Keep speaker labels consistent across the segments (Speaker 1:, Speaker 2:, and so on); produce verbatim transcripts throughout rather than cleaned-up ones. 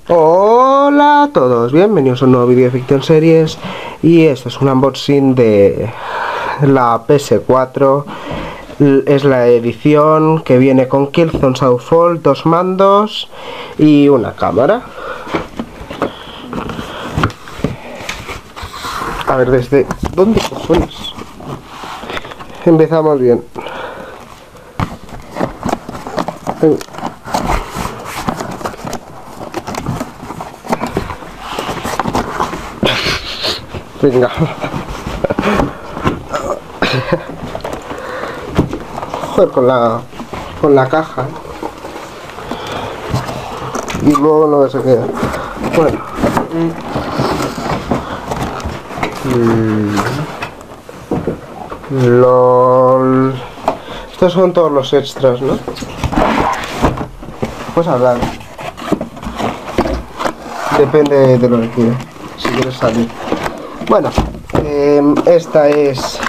Speaker 1: Hola a todos, bienvenidos a un nuevo vídeo de Ficción Series. Y esto es un unboxing de la P S cuatro. Es la edición que viene con Killzone Shadowfall, dos mandos y una cámara. A ver, ¿desde dónde cojones? Empezamos bien. Venga. Joder, con la con la caja. Y luego no se queda. Bueno. Mm. LOL. Estos son todos los extras, ¿no? Pues hablar. Depende de lo que quieras. Si quieres salir. Bueno, eh, esta es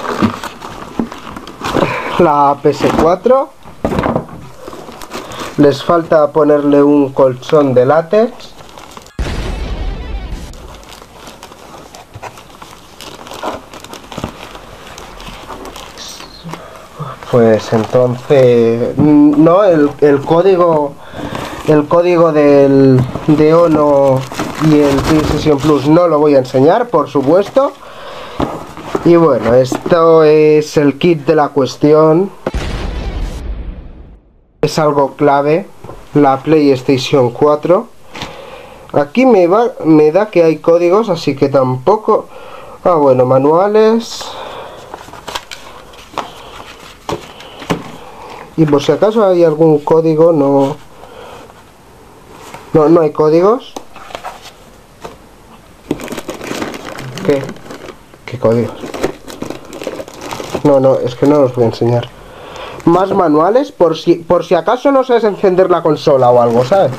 Speaker 1: la P S cuatro. Les falta ponerle un colchón de látex. Pues entonces, no, el, el código, el código del, de Ono y el PlayStation Plus no lo voy a enseñar, por supuesto. Y bueno, esto es el kit de la cuestión. Es algo clave, la PlayStation cuatro. Aquí me va, me da que hay códigos, así que tampoco. Ah, bueno, manuales. Y por si acaso hay algún código, no. No, no hay códigos. ¿Qué? ¿Qué códigos? No, no, es que no los voy a enseñar. Más manuales, por si, por si acaso no sabes encender la consola o algo, ¿sabes?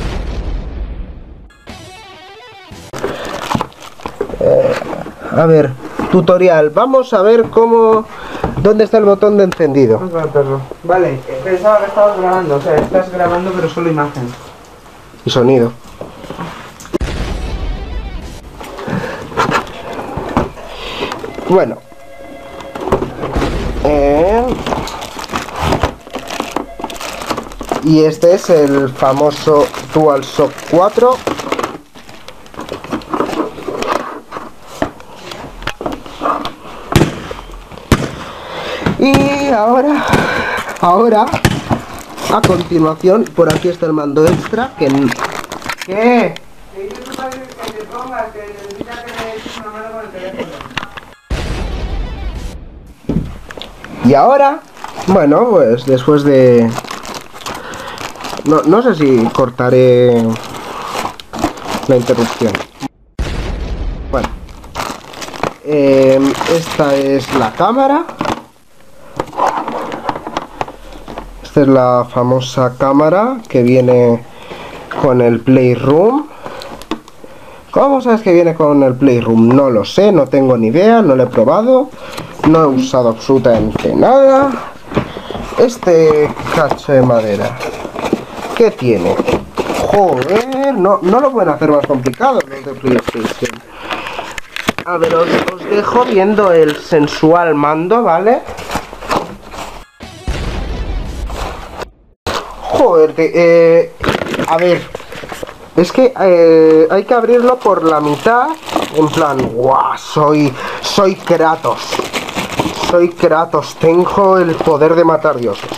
Speaker 1: Eh, a ver, tutorial. Vamos a ver cómo... ¿Dónde está el botón de encendido?
Speaker 2: Vale, pensaba que estabas grabando, o sea, estás grabando pero solo imagen.
Speaker 1: Y sonido. Bueno. Eh... Y este es el famoso DualShock cuatro. Y ahora, ahora, a continuación, por aquí está el mando extra, que... ¿Qué?
Speaker 2: Que yo no que te pongas, que necesitas que le eches una mano con el teléfono.
Speaker 1: Y ahora, bueno, pues después de... No, no sé si cortaré la interrupción. Bueno, eh, esta es la cámara. Esta es la famosa cámara que viene con el Playroom. ¿Cómo sabes que viene con el Playroom? No lo sé, no tengo ni idea, no lo he probado, no he usado absolutamente nada. Este cacho de madera, ¿qué tiene? Joder, no, no lo pueden hacer más complicado los de PlayStation. A ver, os, os dejo viendo el sensual mando, ¿vale? Joder, te, eh, a ver, es que eh, hay que abrirlo por la mitad, en plan, guau, soy, soy Kratos, soy Kratos, tengo el poder de matar dioses.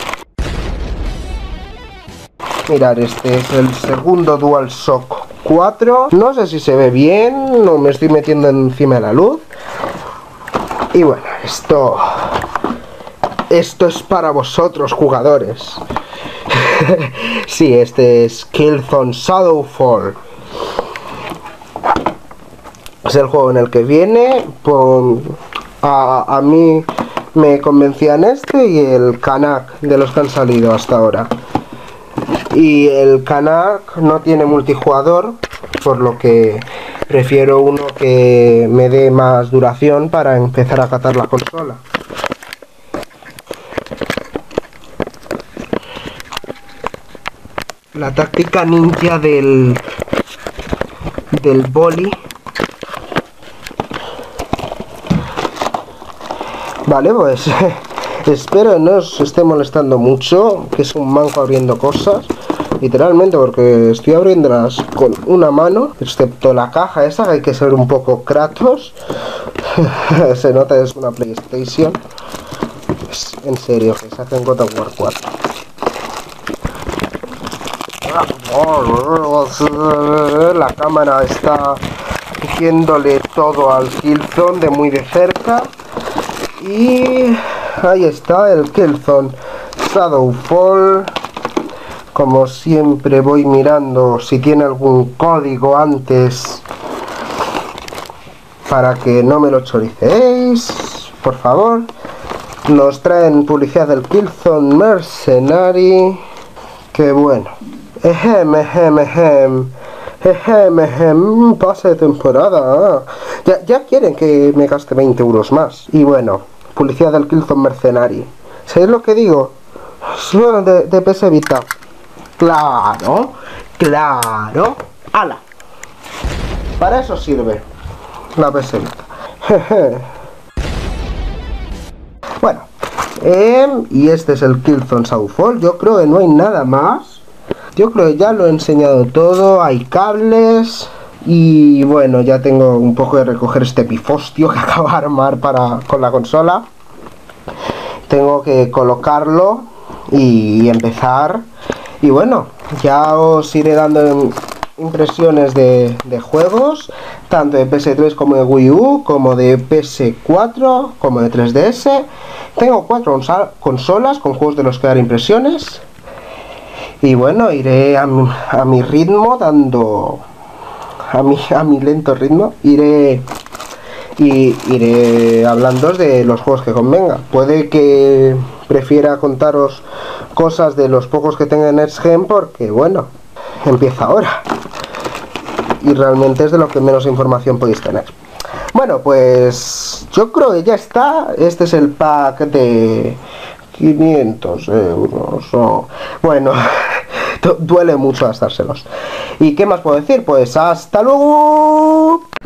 Speaker 1: Mirad, este es el segundo DualShock cuatro, no sé si se ve bien, no me estoy metiendo encima de la luz. Y bueno, esto, esto es para vosotros, jugadores. Sí, este es Killzone Shadowfall. Es el juego en el que viene. Por, a, a mí me convencían este y el Kanak, de los que han salido hasta ahora. Y el Kanak no tiene multijugador, por lo que prefiero uno que me dé más duración para empezar a catar la consola. La táctica ninja del del boli. Vale, pues espero no os esté molestando mucho, que es un manco abriendo cosas, literalmente, porque estoy abriéndolas con una mano, excepto la caja esa, que hay que ser un poco Kratos. Se nota que es una PlayStation. En serio, que se hace en God of War cuatro. La cámara está viéndole todo al Killzone de muy de cerca. Y ahí está el Killzone Shadowfall. Como siempre voy mirando si tiene algún código antes para que no me lo choricéis, por favor. Nos traen publicidad del Killzone Mercenary. Que bueno. Ejem, ejem, ejem. Ejem, ejem. Pase de temporada. Ya, ya quieren que me gaste veinte euros más. Y bueno, publicidad del Killzone Mercenary. ¿Sabéis lo que digo? De, de P S Vita. Claro, claro. ¡Hala! Para eso sirve la P S Vita. Bueno, eh, y este es el Killzone Shadowfall. Yo creo que no hay nada más. Yo creo que ya lo he enseñado todo. Hay cables. Y bueno, ya tengo un poco de recoger este pifostio que acabo de armar para, con la consola. Tengo que colocarlo y empezar. Y bueno, ya os iré dando impresiones de, de juegos, tanto de P S tres como de Wii U, como de P S cuatro, como de tres D S. Tengo cuatro consolas con juegos de los que dar impresiones. Y bueno, iré a mi, a mi ritmo, dando... A mi, a mi lento ritmo, iré... Y iré hablando de los juegos que convenga. Puede que prefiera contaros cosas de los pocos que tenga en Next Gen, porque bueno, empieza ahora. Y realmente es de lo que menos información podéis tener. Bueno, pues yo creo que ya está. Este es el pack de quinientos euros. Oh. Bueno, duele mucho gastárselos. ¿Y qué más puedo decir? Pues hasta luego.